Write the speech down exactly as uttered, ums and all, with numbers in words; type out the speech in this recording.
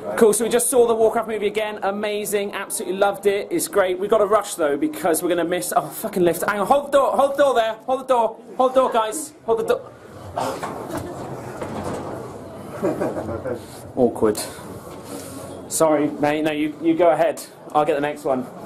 Cool, so we just saw the Warcraft movie again. Amazing, absolutely loved it. It's great. We've got to rush though because we're going to miss... Oh, fucking lift. Hang on, hold the door, hold the door there. Hold the door, hold the door, guys. Hold the door. Awkward. Sorry, mate. No, you, you go ahead. I'll get the next one.